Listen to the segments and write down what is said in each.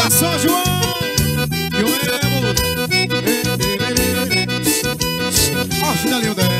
Viva São João, que o lemos. Ó o chinelinho dela.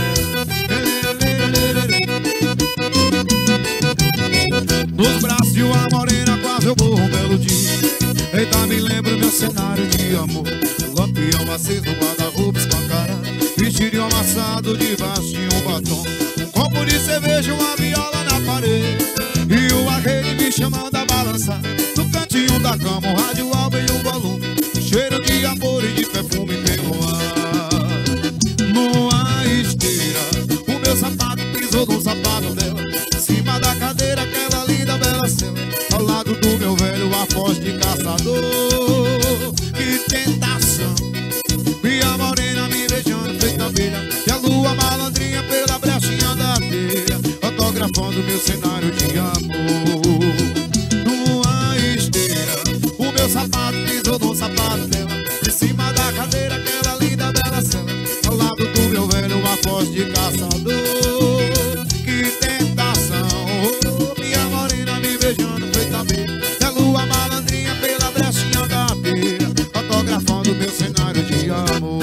Nos braços de uma morena quase eu morro um belo dia. Eita, me lembro meu cenário de amor. Lampião aceso, guarda-roupa escancarado, vestidinho amassado debaixo de um batom, um copo de cerveja, uma viola na parede e uma rede me chamando a balançar. No cantinho da cama, um rádio alto e um volume, um cheiro de amor e de perfume pelo ar. Numa esteira, o meu sapato pisou no sapato dela, em cima da cadeira, aquela linda bela cena, ao lado do meu velho a voz de caçador. Que tentação, e a morena me beijando feita abelha, e a lua malandrinha pela brechinha da teia, fotografando meu cenário de amor. Numa esteira, o meu sapato pisou no sapato dela, em cima da cadeira, aquela linda bela cena, ao lado do meu velho a voz de caçador. Que tentação, e a morena me beijando feita abelha, e a lua malandrinha pela brechinha da teia, fotografando meu cenário de amor.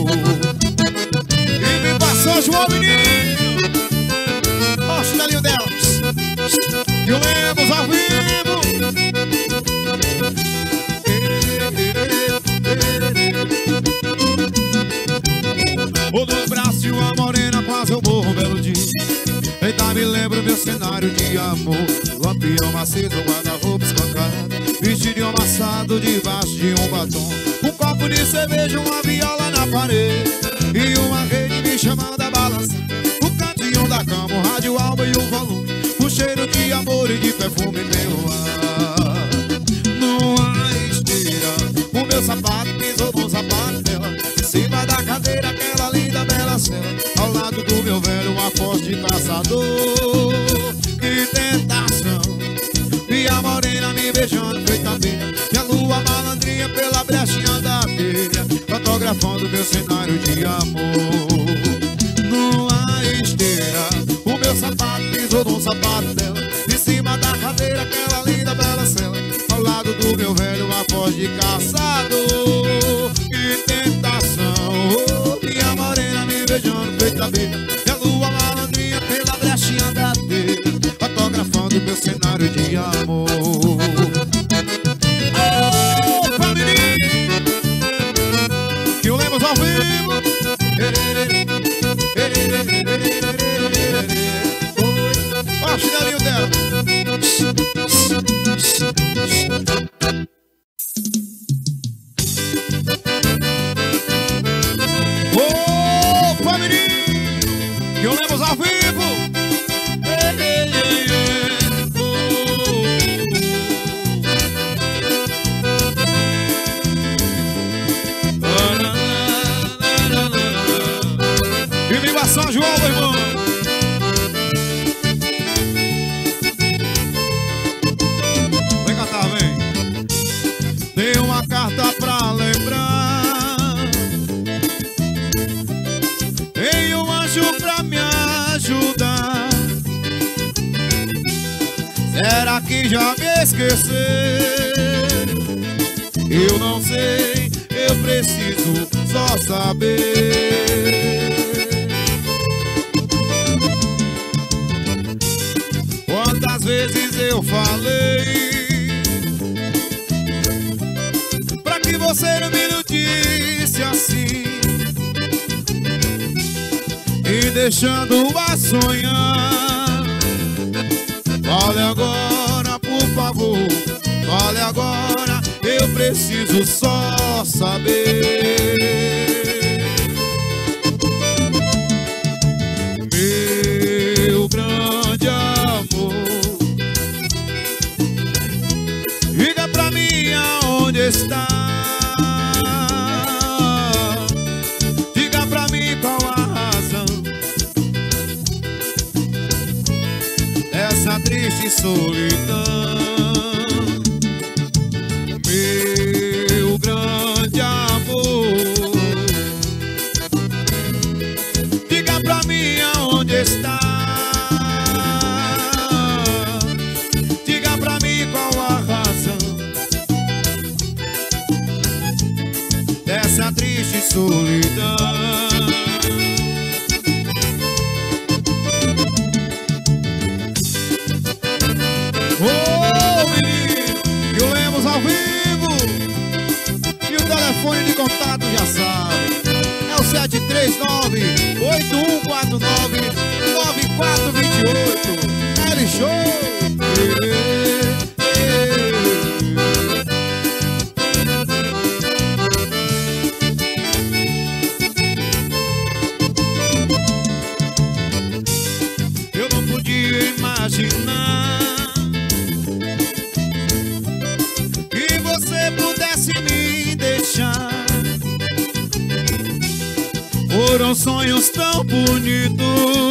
E me passou João menino, ó o chinelinho dela, e o Lemos ao vivo. O do braço de uma morena quase eu morro um belo dia. Eita, me lembro meu cenário de amor. Lampião macio, guarda-roupa escancarado, vestidinho amassado debaixo de um batom, um copo de cerveja, uma viola na parede e uma rede me chamando a balançar. No cantinho da cama, um rádio alto e um volume, um cheiro de amor e de perfume pelo ar. Numa esteira, o meu sapato pisou no sapato dela, em cima da cadeira, aquela linda bela cena, ao lado do meu velho uma voz de caçador. Que tentação, e a morena me beijando feita abelha, e a lua malandrinha pela brechinha da telha, fotografando meu cenário de amor. Numa esteira, o meu sapato pisou no sapato dela, em cima da cadeira, aquela linda bela cena, ao lado do meu velho a voz de caçador. Que tentação, e a morena me beijando feita abelha, e a lua malandrinha pela brechinha da telha, fotografando meu cenário de amor. Ô, família, que o Lemos ao vivo. Ó o chinelinho dela. Ô, família, que o Lemos ao vivo. E viva São João, meu irmão. Vem cantar, vem. Tem uma carta pra lembrar, tem um anjo pra me ajudar. Será que já me esqueceu? Eu não sei, eu preciso só saber. Quantas vezes eu falei pra que você não me iludisse assim, e deixando a sonhar. Fale agora, por favor, fale agora, eu preciso só saber. Meu grande amor, diga pra mim aonde está, diga pra mim qual a razão dessa triste solidão. Meu grande amor, diga pra mim aonde está, diga pra mim qual a razão 939-8149-9428. L-Show. Eu não podia imaginar que você pudesse me deixar. Foram sonhos tão bonitos.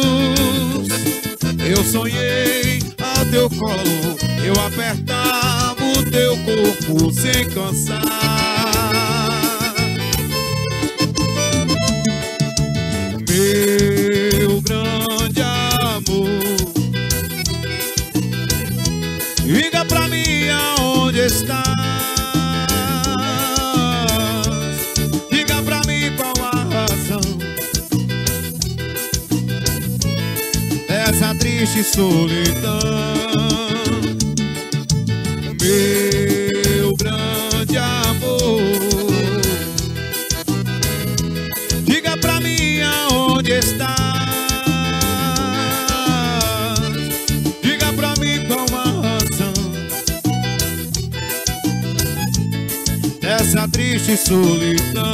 Eu sonhei ao teu colo, eu apertava o teu corpo sem cansar. Meu grande amor, diga pra mim aonde estás. Diga pra mim qual a razão dessa triste solidão. Meu grande amor, diga pra mim aonde estás. Diga pra mim qual a razão dessa triste solidão.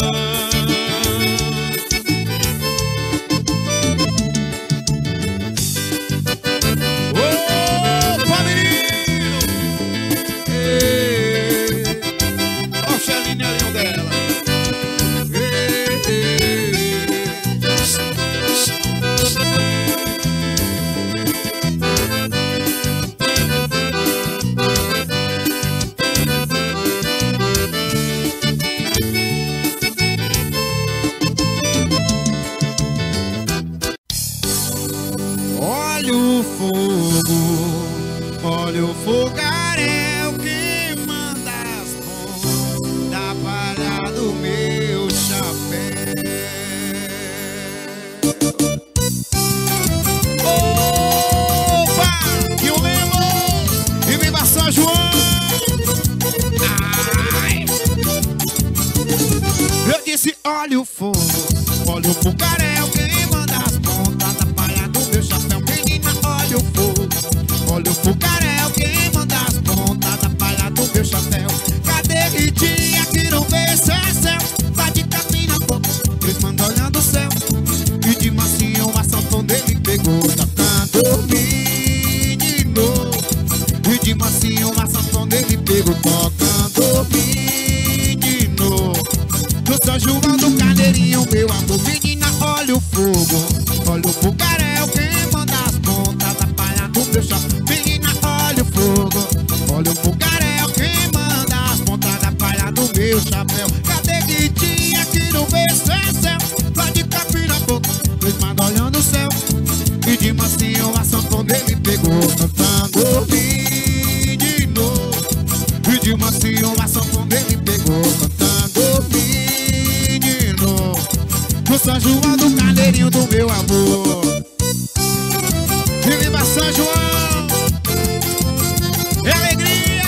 Olha o fogo, olha o fogaréu que manda as mãos da palha do meu chapéu. Opa, que o Lemos e viva São João. Ai. Eu disse olha o fogo, olha o fogaréu que manda as pontas da palha do meu chapéu. Menina, olha o fogo, olha o fogaréu que manda as pontas da palha do meu chapéu. Cadê Ritinha que não vê céu? Vai de capim na boca, eles mandam olhando o céu. E de macio a sanfona ele pegou, tocando menino. E de macio a sanfona ele pegou, tocando menino. No São João do Carneirinho, meu amor. Menina, olha o fogo, olha o fogaréu que manda as pontas da palha do meu chapéu. Menina, olha o fogo, olha o fogaréu que manda as pontas da palha do meu chapéu. Cadê Guitinha que não vê céu? Lá de capim na boca, eles mandam olhando o céu. E de macio a sanfona ele pegou, cantando menino. E de macio a sanfona ele pegou, cantando menino. No São João do Carneirinho do meu amor. E viva São João, é alegria.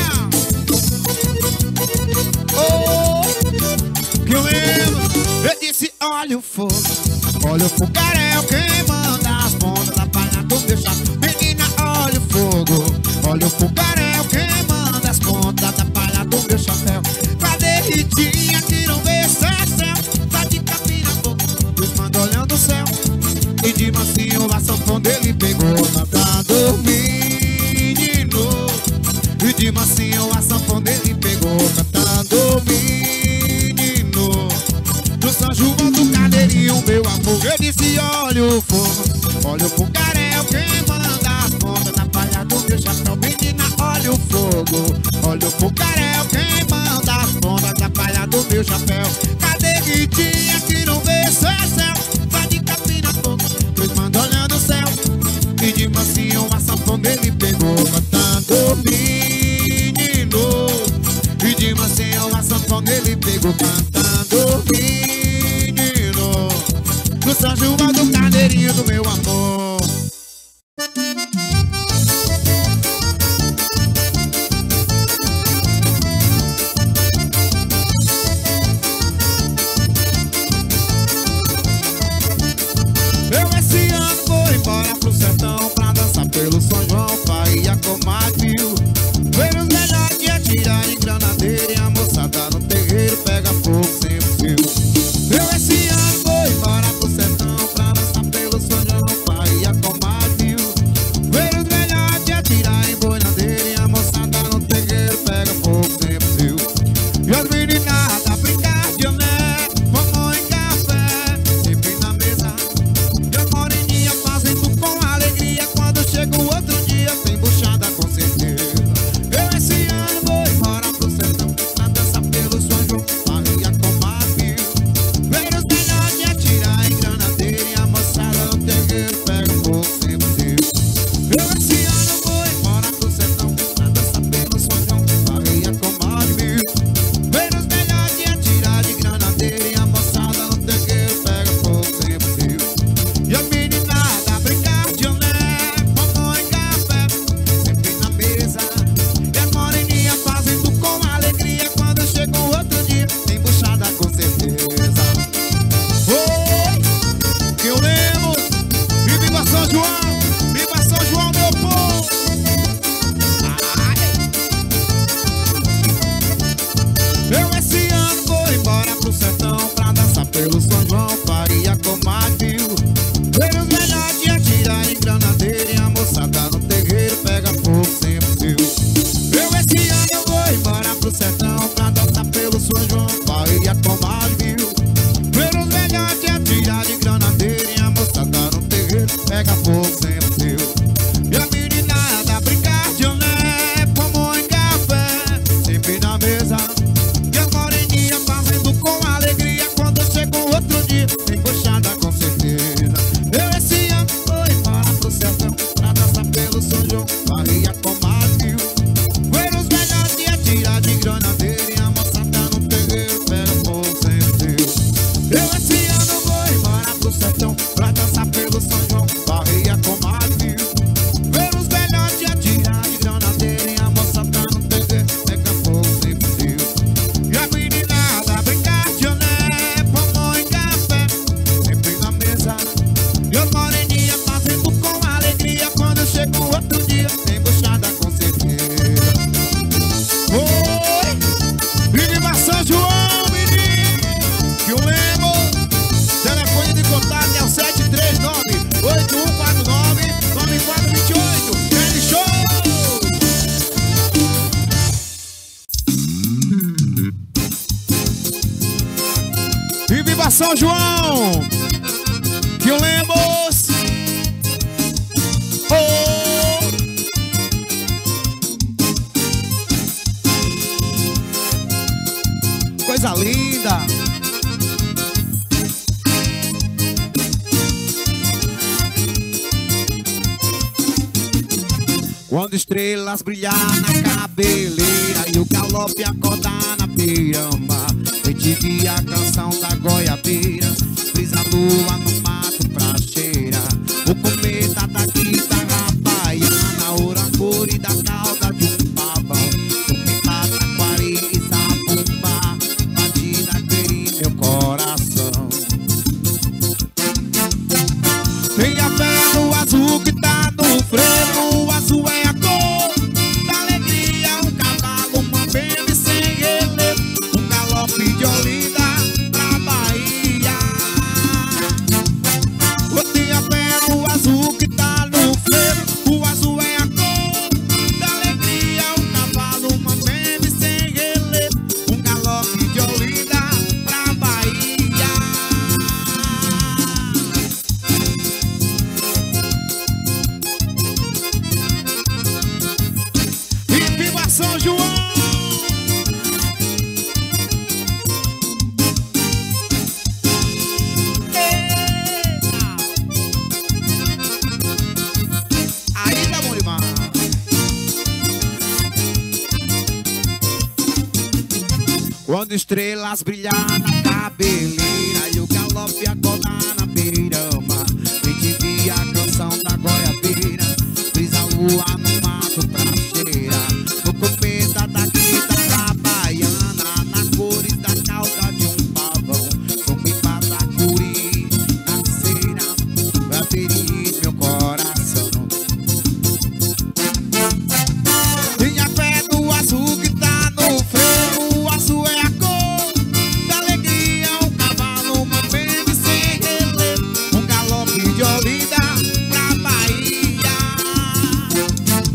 Oh, que eu lembro. Eu disse olha o fogo, olha o fogaréu que manda as pontas da palha do meu chapéu. Menina, olha o fogo, olha o fogaréu que manda as pontas da palha do meu chapéu. Cadê Ritinha que não vê céu? Tá de capim na boca, eles mandam olhando o céu. E de macio a sanfona ele pegou, cantando menino. E de macio a sanfona ele pegou, cantando menino. No São João do Carneirinho, meu amor. Eu disse olha o fogo, olha o fogaréu que manda as pontas da palha do meu chapéu. Menina, olha o fogo, olha o fogaréu que manda as pontas da palha do meu chapéu. Cadê Ritinha que não vê céu? Vai de capim na boca, eles mandam olhando o céu. E de macio a sanfona ele pegou, cantando menino. E de macio a sanfona ele pegou, cantando menino. No São João do Carneirinho do meu amor. São João, Bahia com Brasil. Ver os velhotes e atira de granadeira, e a moçada no terreiro pega fogo sem fio. Eu esse ano vou embora pro sertão pra dançar pelo São João, Bahia com Brasil. Ver os velhotes e atira de granadeira, e a moçada no terreiro pega fogo sem fio. E a meninada brincar de olé, pão e café sempre na mesa. E os moreninhas fazendo com alegria, quando eu chego outro dia tem buchada com certeza. Oi, viva São João, menino, que eu lembro. Telefone de contato é o 739-8149-9428. Grande show! Viva São João, que eu lembro. Coisa linda. Quando estrelas brilhar na cabeleira e o galope acordar na beira-mar, eu te vi a canção da goiabeira, brisa lua no mato pra cheirar, o cometa da guitarra baiana, o rancor e da cauda de um pavão, sumipa, taquari e zabumba, batida fere meu coração. Tenha fé no azul que tá no frevo, o azul é a cor da alegria, um cavalo mambembe sem relevo, um galope de Olinda pra Bahia. Tenha fé no azul que tá no frevo, o azul é a cor da alegria, um cavalo mambembe sem relevo, um galope de Olinda pra Bahia. E viva São João! Eita! Aí tá bom demais. Quando estrelas brilhar na cabeleira e o galope acordar na beira-mar, eu te vi a canção da goiabeira, brisa lua no mato pra cheirar, no cometa da guitarra baiana, na cores da cauda de um pavão, sumipa, taquari, na cera, pra ferir meu coração. Tenha fé no azul que tá no frevo, o azul é a cor da alegria, um cavalo mambembe sem relevo, um galope de Olinda pra Bahia.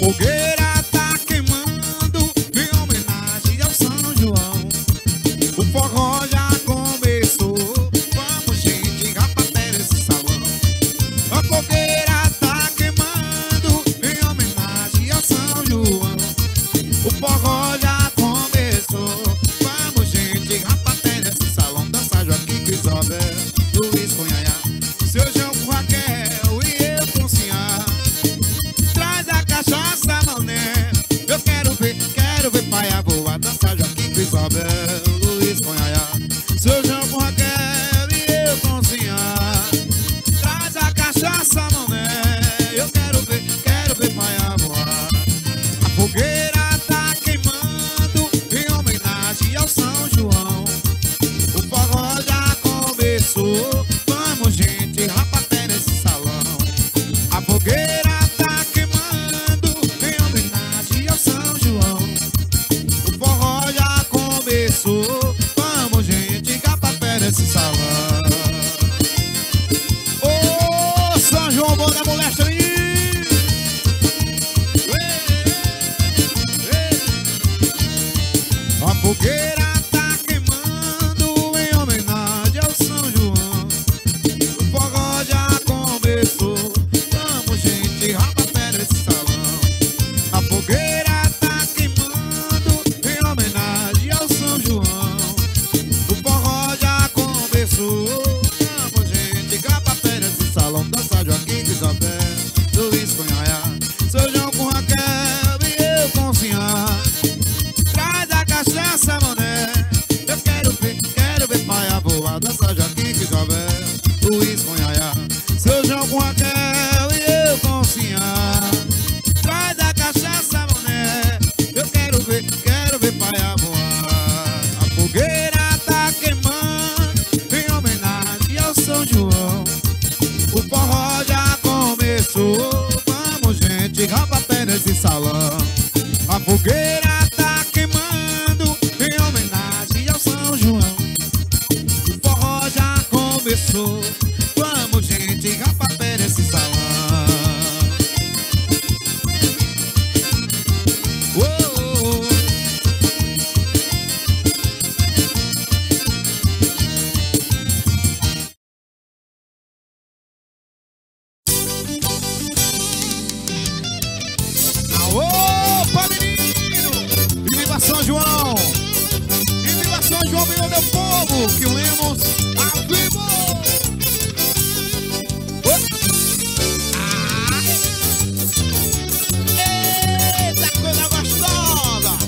fogueira tá queimando em homenagem ao São João. O forró já começou, vamos gente, rapaziada nesse salão. A fogueira tá queimando em homenagem ao São João. O forró já começou, vamos gente, rapaziada nesse salão. Dança Joaquim Crisóbel, Luiz Cunhanhá, seu João com Raquel e eu com Ciá. Traz a cachaça, mané, eu quero ver paia boa. Dança Joaquim Crisóbel, Luiz Cunhanhá, seu João com Raquel e eu com Ciá. Traz a cachaça, mané, eu quero ver paia boa. A fogueira tá queimando em homenagem ao São João. O forró já começou, vamos gente, rapapé nesse salão. A fogueira tá queimando em homenagem ao São João. O forró já começou, vamos gente, rapapé nesse salão. Ô, São João, bom da moléstia, menino! A fogueira tá queimando em homenagem ao São João. O forró já começou, vamos gente, rapapé nesse salão. A fogueira tá queimando em homenagem ao São João. O forró já começou, vamos gente, rapapé nesse salão. Dança Joaquim Crisóbel, Luiz Cunhanhá, seu João com Raquel e eu com Ciá. Traz a cachaça, mané, eu quero ver paia boa. Dança Joaquim Crisóbel, Luiz Cunhanhá, seu João com Raquel e eu com Ciá. Traz a cachaça, mané, eu quero ver paia boa. A fogueira tá queimando em homenagem ao São João. O forró já começou, vamos gente, rapapé nesse salão. A fogueira tá queimando em homenagem ao São João. O forró já começou, vamos gente, rapapé nesse salão. Opa, menino! E viva São João! E viva São João, meu povo! Que o Lemos ao vivo! Eita, coisa gostosa!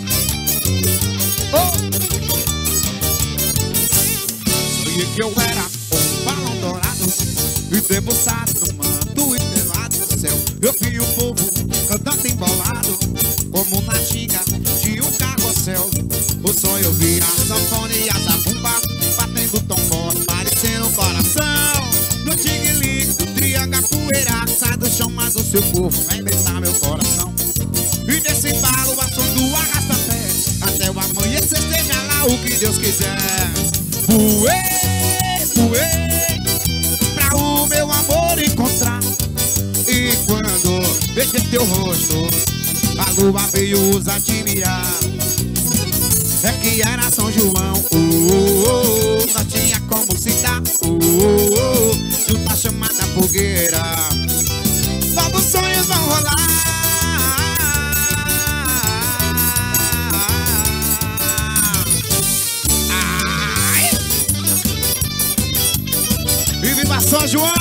Sonhei que eu era um balão dourado e debruçado no manto estrelado do céu. Eu vi o povo cantando embolado como na ginga de um carrossel. O sonho eu vi a sanfona e a zabumba batendo tão forte, parecendo um coração. No tigre-ligue do triângulo, a poeira sai do chão, mas o seu corpo vai beijar meu coração. E nesse embalo, o som do arrasta-pé, até o amanhecer seja lá o que Deus quiser. Voei, voei, pra o meu amor encontrar. E quando beijei teu rosto, a lua veio os admirar. É que era São João, não tinha como se dar, junto à chamada fogueira, novos sonhos vão rolar. Ai. E viva São João!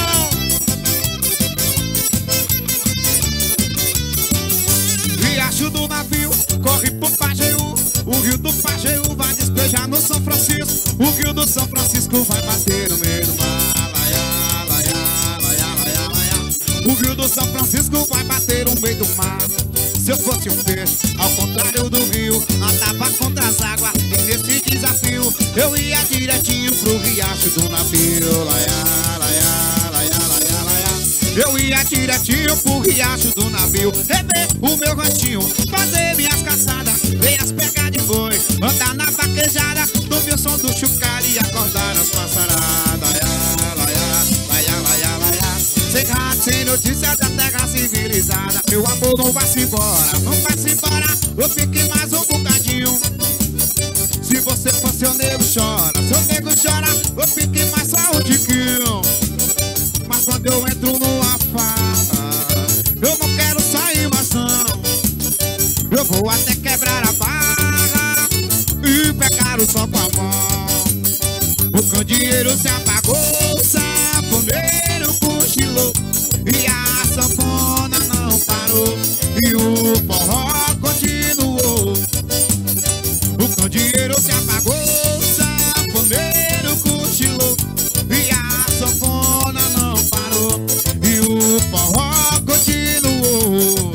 Riacho do navio corre pro Pajeú, o rio do Pajeú vai despejar no São Francisco. O rio do São Francisco vai bater no meio do mar. Laiá, laiá, laiá, laiá, laiá. O rio do São Francisco vai bater no meio do mar. Se eu fosse um peixe, ao contrário do rio, nadava contra as águas. E nesse desafio, eu ia direitinho pro riacho do navio. Laiá, laiá, laiá, laiá, laiá. Eu ia direitinho pro riacho do navio, rever o meu ranchinho, fazer minhas caçadas, ver as pegas de boi, andar na vaquejada, ouvir o som do chocalho e acordar as passaradas. Laiá, laiá, laiá, laiá, laiá. Sem rato, sem notícia da terra civilizada. Meu amor, não vai se embora, não vai se embora. Eu fique mais um bocadinho. Se você for seu nego chora, seu nego chora. Eu fique mais só um tiquinho. Mas quando eu entro numa farra, eu não quero sair mais não. Eu vou até quebrar a barra e pegar o sol com a mão. O candeeiro se apagou, o sanfoneiro cochilou e a sanfona não parou e o forró continuou. O candeeiro se apagou, o sanfoneiro cochilou e a sanfona não parou e o forró continuou.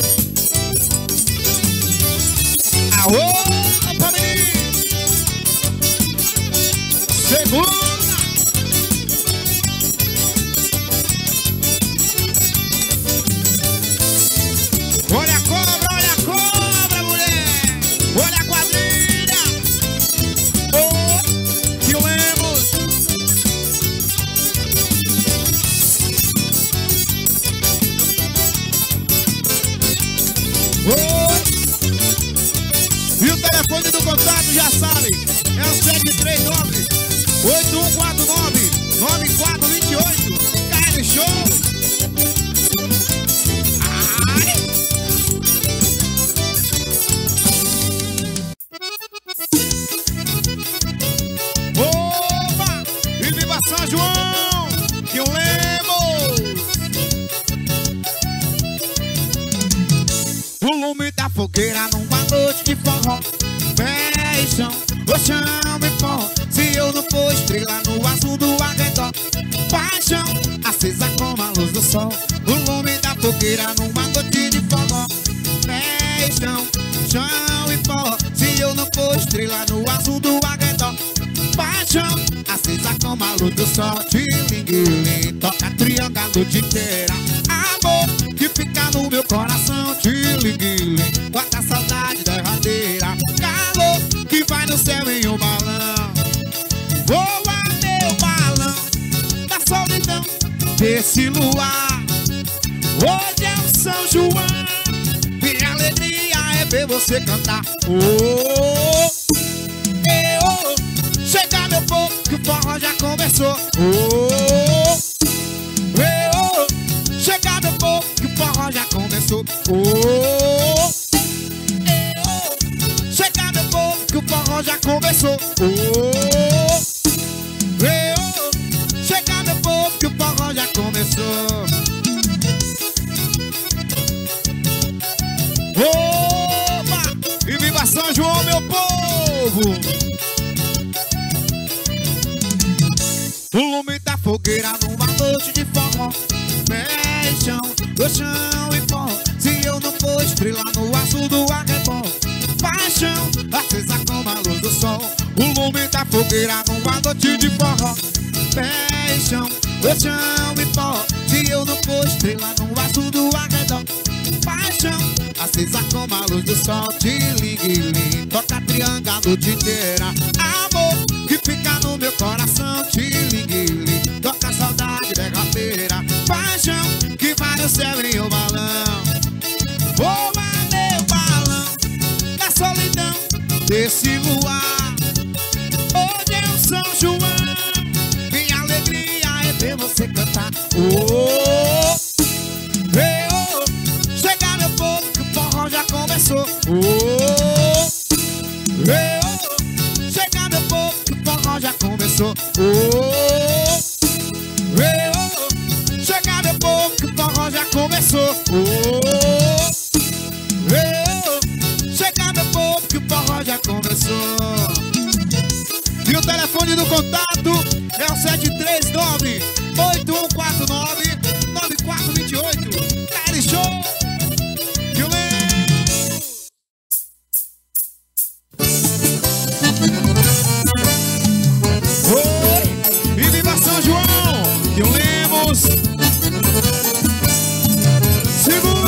Aô, família! Segura! Olha a cobra, mulher! Olha a quadrilha! Oh, que lemos! Oh! E o telefone do contato já sabe, é o 739-8149-9428. KL Show! Ai! Opa! E viva São João! Que eu lembro! O lume da fogueira numa noite de forró. Beijão, o chão e pó. Se eu não for estrela no azul do arredor. Paixão, acesa como a luz do sol. O lume da fogueira numa noite de forró. Beijão, chão e pó. Se eu não for estrela no azul do arredor. Paixão, acesa como a luz do sol. Tilinguilim, toca triângulo a noite inteira. Amor, que fica no meu coração. Tilinguilim, guarda a saudade derradeira. Calor, que vai no céu em um balão. Voa meu balão da solidão desse luar. Hoje é o São João, minha alegria é ver você cantar. Oh, oh, chega meu povo que o forró já começou. Oh, oh, chega meu povo que o forró já começou. Oh, oh, chega meu povo que o forró já começou. Oh, oh, chega meu povo que o forró já começou. Opa! E viva São João, meu povo! O lume da fogueira numa noite de forró. Beijão, do chão e pó. Se eu não for estrela no azul do arrebol. Paixão, acesa como a luz do sol. O lume da fogueira numa noite de forró. Beijão, do chão e pó. Se eu não for estrela no azul do arredor. Paixão, acesa como a luz do sol. Tilinguilim, toca triângulo a noite inteira. Amor, que fica no meu coração. Tilinguilim, toca saudade derradeira. Paixão, que vai no céu em um balão. Voa meu balão da solidão desse luar. Hoje é o São João, minha alegria é ver você cantar. Oh, oh, chega meu povo que o forró já começou. Oh, oh, chega meu povo que o forró já começou. Oh, oh, chega meu povo que o forró já começou. Oh, oh, chega meu povo que o forró já começou. E o telefone do contato é o 739-8149-9428. KL Show! Oi! E viva São João! Que o Lemos! Segura!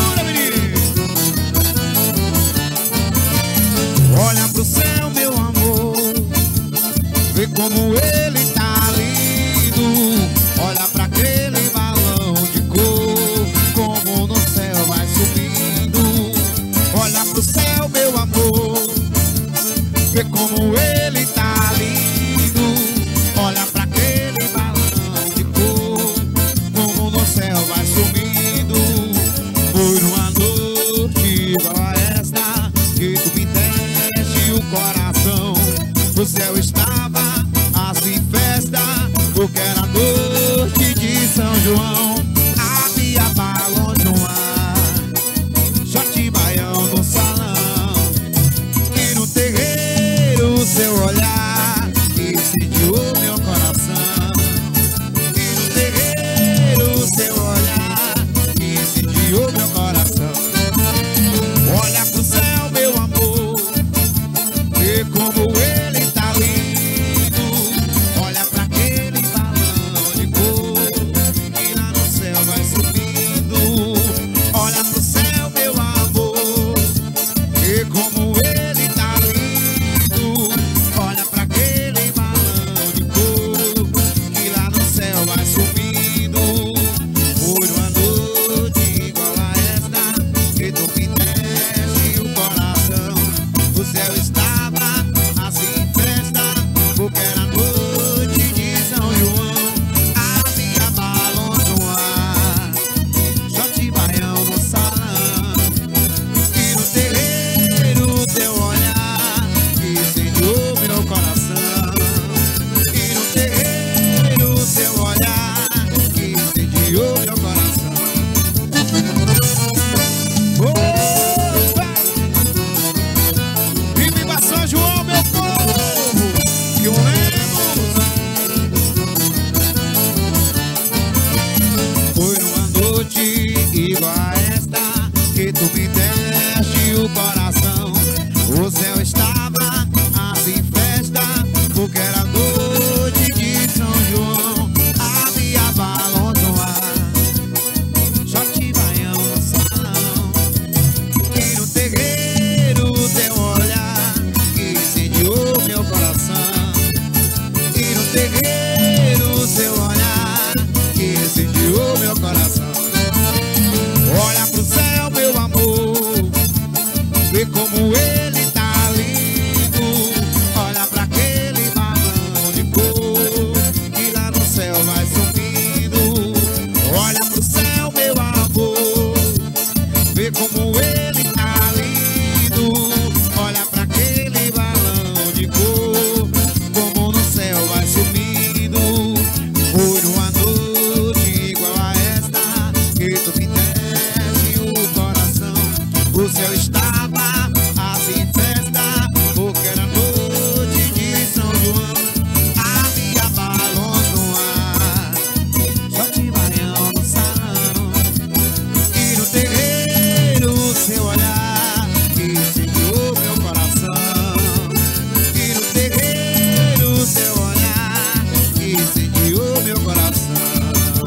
vê como ele tá lindo. Olha pra aquele balão de cor, como no céu vai sumindo. Foi numa noite igual a esta que tu me deste o coração. O céu estava assim em festa, porque era noite de São João. Havia balões no ar, só de Marião no salão. E no terreiro seu olhar incendiou meu coração. E no terreiro seu olhar incendiou meu coração.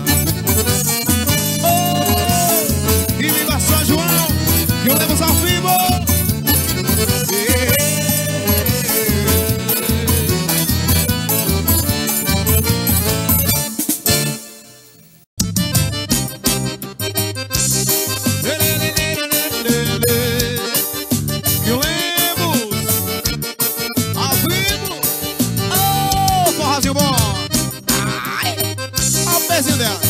Oh, e viva São João, que o lemos ao vivo. Que o lemos ao vivo. Oh, forrozinho bom. Ai, olha o pezinho dela.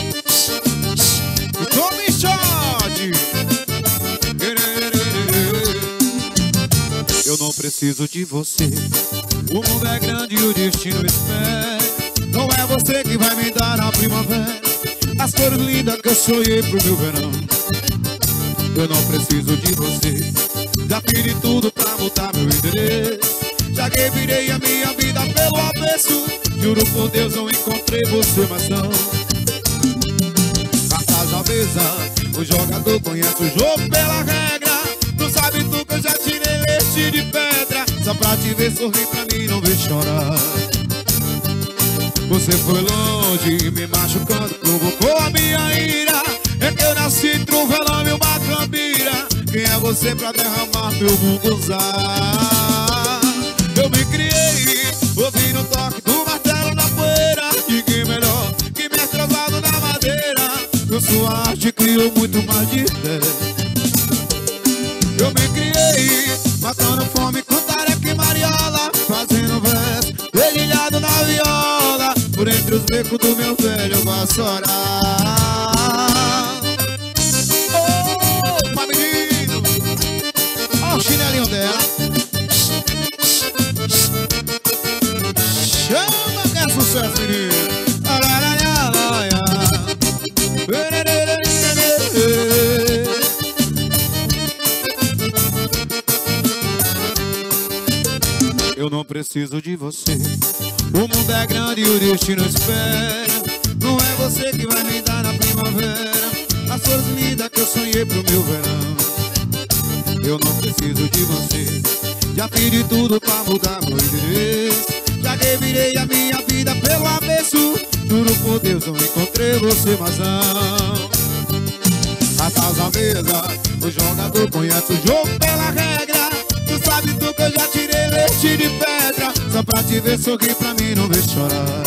E tome shot. Eu não preciso de você. O mundo é grande e o destino espera. Não é você que vai me dar a primavera, as cores lindas que eu sonhei pro meu verão. Eu não preciso de você. Já pedi tudo pra mudar meu endereço. Já que virei a minha vida pelo avesso. Juro por Deus não encontrei você, mas não. Cartas na mesa, o jogador conhece o jogo pela regra. Tu sabe tu que eu já tirei leite de pedra, só pra te ver sorrir, pra mim não ver chorar. Você foi longe, me machucando, provocou a minha ira. É que eu nasci entre um velame e uma cambira. Quem é você pra derramar meu munguzá? Eu me criei, ouvindo o toque do martelo na poeira. Ninguém melhor que me travado na madeira. Com sua arte criou muito mais de 10. Eu me criei, matando fome com tareca e mariola, fazendo verso, dedilhado na viola. Por entre os becos do meu velho vassoura. Oh, menino, olha o chinelinho dela. Chama que é sucesso, menino. Eu não preciso de você. O mundo é grande e o destino espera. Não é você que vai me dar na primavera as flores lindas que eu sonhei pro meu verão. Eu não preciso de você. Já pedi tudo pra mudar meu endereço. Já que virei a minha vida pelo avesso. Juro por Deus não encontrei você, mas não. Cartas na mesa, o jogador conhece o jogo pela regra. Tu sabe tu que eu já tirei leite de pedra, só pra te ver sorrir, pra mim não ver chorar.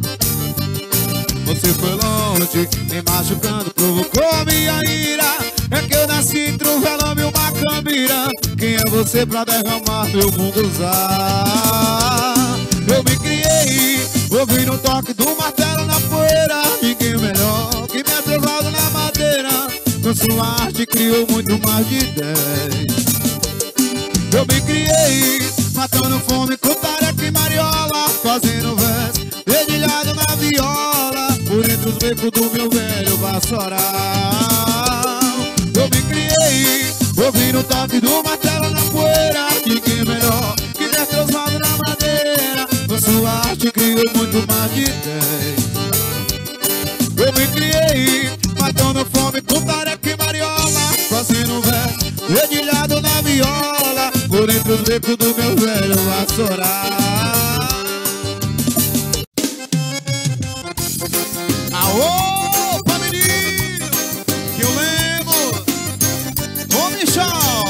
Você foi longe, me machucando, provocou a minha ira. É que eu nasci entre um velame e uma cambira. Quem é você pra derramar meu munguzá? Eu me criei, ouvindo o toque do martelo na poeira. Ninguém melhor que me atrovado na madeira. Com sua arte criou muito mais de 10. Eu me criei, matando fome com tareca e mariola, fazendo verso, dedilhado na viola. Por entre os becos do meu velho vassoura. Eu me criei, ouvindo o toque do martelo na poeira. Ninguém melhor que me transformado na madeira. Com sua arte criou muito mais de 10. Eu me criei, matando fome com tareca e mariola, fazendo verso, dedilhado na viola. Por entre os becos do meu velho vassoura. Aô, menino, que eu lembro. Ô, Michel.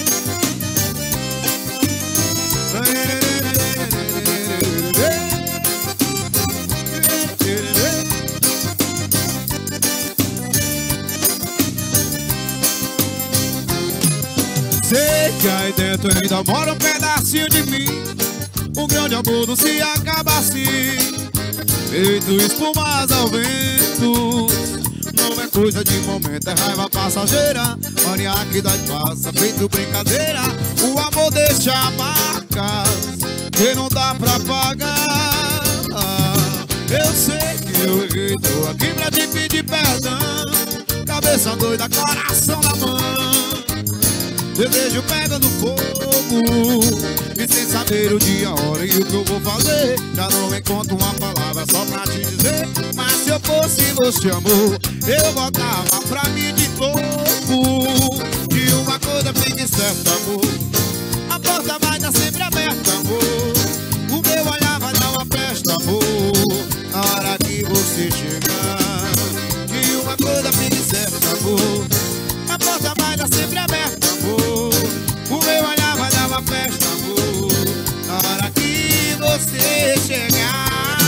Sei que aí dentro ainda mora um pedacinho de mim. Um grande amor não se acaba assim, feito espumas ao vento. não é coisa de momento, é raiva passageira. Mania que dói passa, feito brincadeira. O amor deixa marcas que não dá pra pagar. Eu sei que eu errei, tô aqui pra te pedir perdão. Cabeça doida, coração na mão, desejo pegando fogo, e sem saber o dia, a hora e o que eu vou fazer. Já não encontro uma palavra só pra te dizer. Mas se eu fosse você, amor, eu voltava pra mim de novo. De uma coisa fique certa, amor, a porta vai estar sempre aberta, amor. O meu olhar vai dar uma festa, amor, na hora que você chegar. De uma coisa fique certa, amor, a porta vai estar sempre aberta, amor. O meu olhar vai dar uma festa, amor, na hora que você chegar.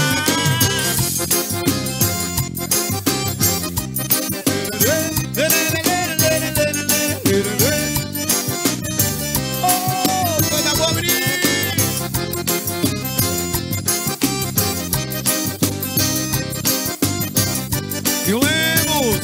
Oh, coisa boa, menino. E o Lemos,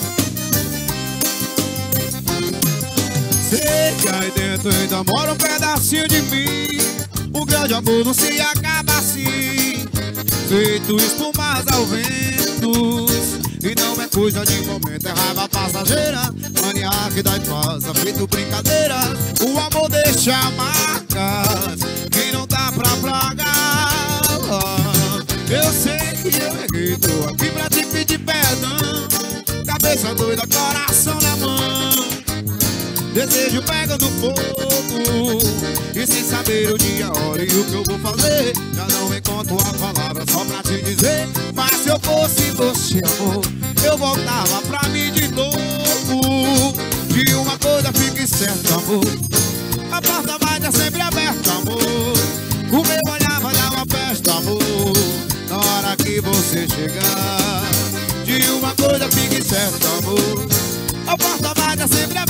sei que aí dentro ainda mora um pedacinho de mim. O grande amor não se acaba assim, feito espumas ao vento. E não é coisa de momento, é raiva passageira. Mania que dá e passa, feito brincadeira. O amor deixa marcas que não dá pra pagar. Eu sei que eu errei, tô aqui pra te pedir perdão. Cabeça doida, coração na mão, desejo pegando fogo, e sem saber o dia, a hora e o que eu vou fazer. Já não encontro a palavra só pra te dizer. Mas se eu fosse você, amor, eu voltava pra mim de novo. De uma coisa fique certa, amor, a porta vai estar sempre aberta, amor. O meu olhar vai dar uma festa, amor, na hora que você chegar. De uma coisa fique certa, amor, a porta vai estar sempre aberta,